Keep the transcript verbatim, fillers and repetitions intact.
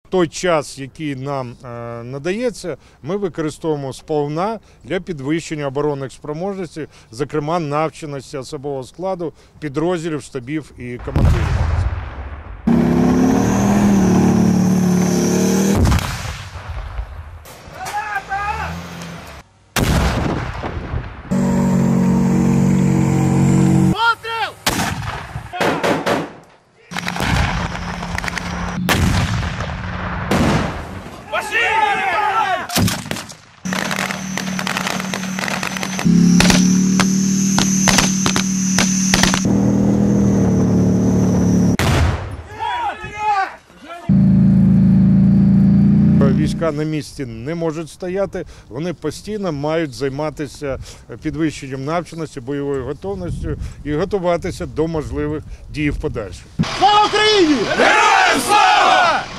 Той час, який нам надається, ми використовуємо сповна для підвищення оборонних спроможностей, зокрема навченості особового складу, підрозділів, штабів і командирів. Війська на місці не можуть стояти, вони постійно мають займатися підвищенням навченості, бойовою готовністю і готуватися до можливих дій в подальшому. Слава Україні! Героям слава!